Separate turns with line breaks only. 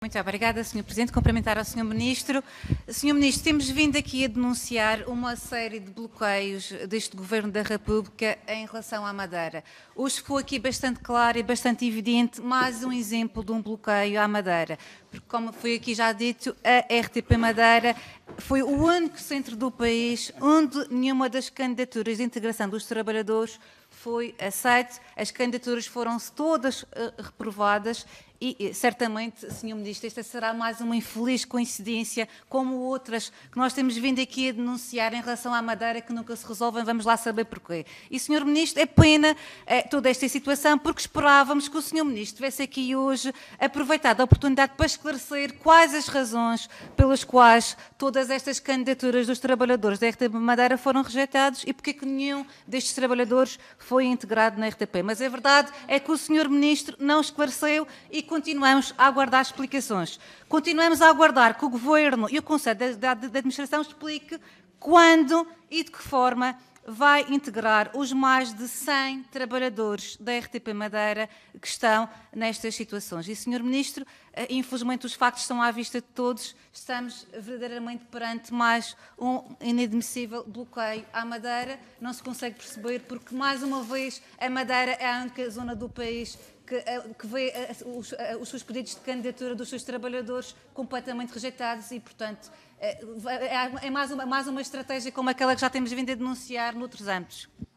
Muito obrigada, Sr. Presidente. Cumprimentar ao Sr. Ministro. Sr. Ministro, temos vindo aqui a denunciar uma série de bloqueios deste Governo da República em relação à Madeira. Hoje foi aqui bastante claro e bastante evidente mais um exemplo de um bloqueio à Madeira. Porque, como foi aqui já dito, a RTP Madeira foi o único centro do país onde nenhuma das candidaturas de integração dos trabalhadores foi aceite. As candidaturas foram-se todas reprovadas e, certamente, Sr. Ministro, esta será mais uma infeliz coincidência, como outras que nós temos vindo aqui a denunciar em relação à Madeira, que nunca se resolvem, vamos lá saber porquê. E, Sr. Ministro, é pena toda esta situação, porque esperávamos que o Sr. Ministro tivesse aqui hoje aproveitado a oportunidade para esclarecer quais as razões pelas quais todas estas candidaturas dos trabalhadores da RTP Madeira foram rejeitados e porque é que nenhum destes trabalhadores foi integrado na RTP. Mas a verdade é que o Sr. Ministro não esclareceu e continuamos a aguardar explicações. Continuamos a aguardar que o Governo e o Conselho de Administração explique quando e de que forma vai integrar os mais de 100 trabalhadores da RTP Madeira que estão nestas situações. E, Sr. Ministro, infelizmente os factos estão à vista de todos, estamos verdadeiramente perante mais um inadmissível bloqueio à Madeira. Não se consegue perceber porque, mais uma vez, a Madeira é a única zona do país que vê os seus pedidos de candidatura dos seus trabalhadores completamente rejeitados e, portanto, é mais uma estratégia como aquela que já temos vindo a denunciar noutros âmbitos.